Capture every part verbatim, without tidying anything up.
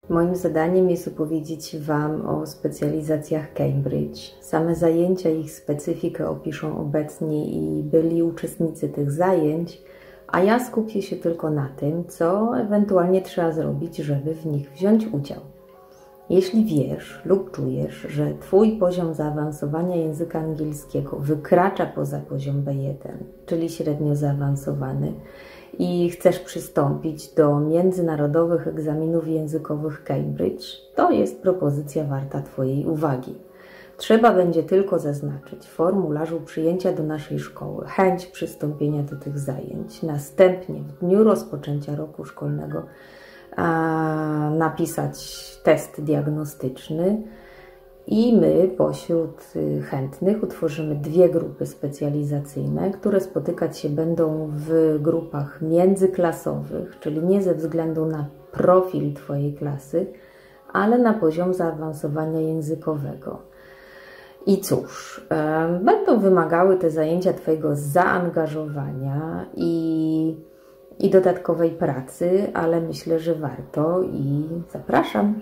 Moim zadaniem jest opowiedzieć Wam o specjalizacjach Cambridge. Same zajęcia, ich specyfikę opiszą obecnie i byli uczestnicy tych zajęć, a ja skupię się tylko na tym, co ewentualnie trzeba zrobić, żeby w nich wziąć udział. Jeśli wiesz lub czujesz, że Twój poziom zaawansowania języka angielskiego wykracza poza poziom B jeden, czyli średnio zaawansowany, i chcesz przystąpić do międzynarodowych egzaminów językowych Cambridge, to jest propozycja warta Twojej uwagi. Trzeba będzie tylko zaznaczyć w formularzu przyjęcia do naszej szkoły chęć przystąpienia do tych zajęć. Następnie w dniu rozpoczęcia roku szkolnego a, napisać test diagnostyczny i my pośród chętnych utworzymy dwie grupy specjalizacyjne, które spotykać się będą w grupach międzyklasowych, czyli nie ze względu na profil Twojej klasy, ale na poziom zaawansowania językowego. I cóż, będą wymagały te zajęcia Twojego zaangażowania i, i dodatkowej pracy, ale myślę, że warto i zapraszam.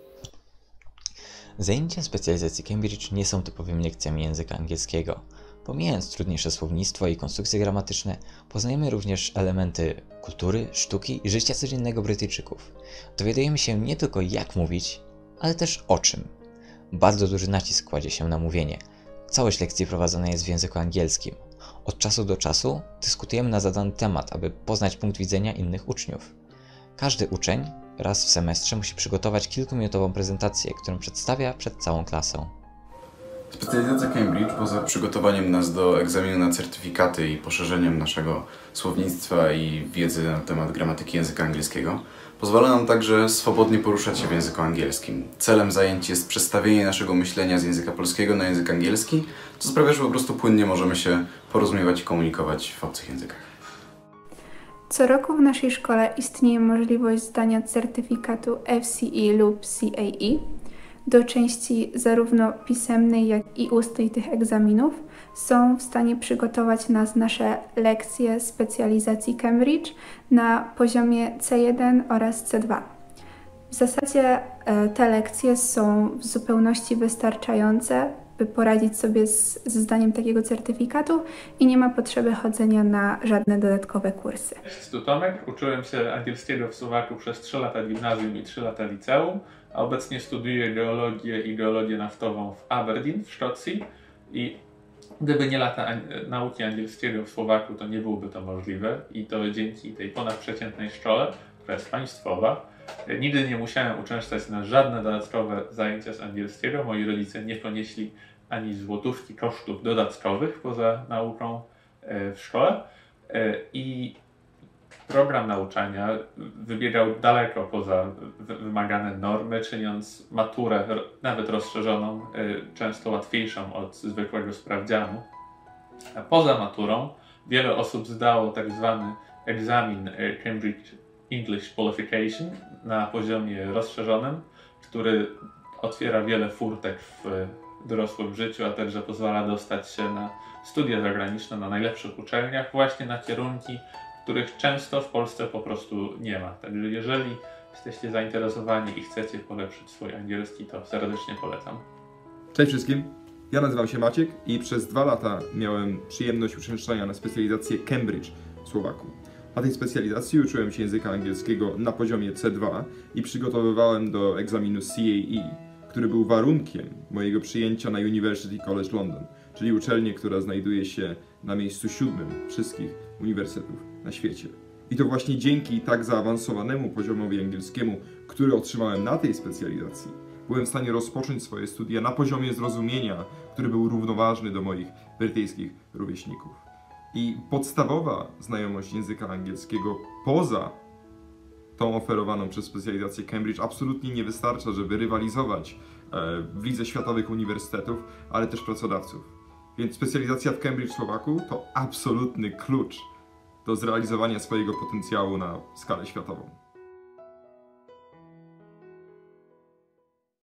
Zajęcia specjalizacji Cambridge nie są typowymi lekcjami języka angielskiego. Pomijając trudniejsze słownictwo i konstrukcje gramatyczne, poznajemy również elementy kultury, sztuki i życia codziennego Brytyjczyków. Dowiadujemy się nie tylko jak mówić, ale też o czym. Bardzo duży nacisk kładzie się na mówienie. Całość lekcji prowadzona jest w języku angielskim. Od czasu do czasu dyskutujemy na zadany temat, aby poznać punkt widzenia innych uczniów. Każdy uczeń raz w semestrze musi przygotować kilkuminutową prezentację, którą przedstawia przed całą klasą. Specjalizacja Cambridge, poza przygotowaniem nas do egzaminu na certyfikaty i poszerzeniem naszego słownictwa i wiedzy na temat gramatyki języka angielskiego, pozwala nam także swobodnie poruszać się w języku angielskim. Celem zajęć jest przestawienie naszego myślenia z języka polskiego na język angielski, co sprawia, że po prostu płynnie możemy się porozumiewać i komunikować w obcych językach. Co roku w naszej szkole istnieje możliwość zdania certyfikatu F C E lub C A E. Do części zarówno pisemnej, jak i ustnej tych egzaminów są w stanie przygotować nas nasze lekcje specjalizacji Cambridge na poziomie C jeden oraz C dwa. W zasadzie te lekcje są w zupełności wystarczające, by poradzić sobie z, ze zdaniem takiego certyfikatu i nie ma potrzeby chodzenia na żadne dodatkowe kursy. Cześć, tu Tomek. Uczyłem się angielskiego w Słowaku przez trzy lata gimnazjum i trzy lata liceum, a obecnie studiuję geologię i geologię naftową w Aberdeen w Szkocji i gdyby nie lata an nauki angielskiego w Słowaku, to nie byłoby to możliwe i to dzięki tej ponadprzeciętnej szkole, która jest państwowa. Nigdy nie musiałem uczęszczać na żadne dodatkowe zajęcia z angielskiego. Moi rodzice nie ponieśli ani złotówki kosztów dodatkowych poza nauką w szkole i program nauczania wybiegał daleko poza wymagane normy, czyniąc maturę, nawet rozszerzoną, często łatwiejszą od zwykłego sprawdzianu. A poza maturą wiele osób zdało tak zwany egzamin Cambridge English Qualification na poziomie rozszerzonym, który otwiera wiele furtek w dorosłym życiu, a także pozwala dostać się na studia zagraniczne na najlepszych uczelniach, właśnie na kierunki, których często w Polsce po prostu nie ma. Także jeżeli jesteście zainteresowani i chcecie polepszyć swój angielski, to serdecznie polecam. Cześć wszystkim, ja nazywam się Maciek i przez dwa lata miałem przyjemność uczęszczania na specjalizację Cambridge w Słowaku. Na tej specjalizacji uczyłem się języka angielskiego na poziomie C dwa i przygotowywałem do egzaminu C A E, który był warunkiem mojego przyjęcia na University College London, czyli uczelnię, która znajduje się na miejscu siódmym wszystkich uniwersytetów na świecie. I to właśnie dzięki tak zaawansowanemu poziomowi angielskiemu, który otrzymałem na tej specjalizacji, byłem w stanie rozpocząć swoje studia na poziomie zrozumienia, który był równoważny do moich brytyjskich rówieśników. I podstawowa znajomość języka angielskiego poza tą oferowaną przez specjalizację Cambridge absolutnie nie wystarcza, żeby rywalizować w lidze światowych uniwersytetów, ale też pracodawców. Więc specjalizacja w Cambridge w Słowaku to absolutny klucz do zrealizowania swojego potencjału na skalę światową.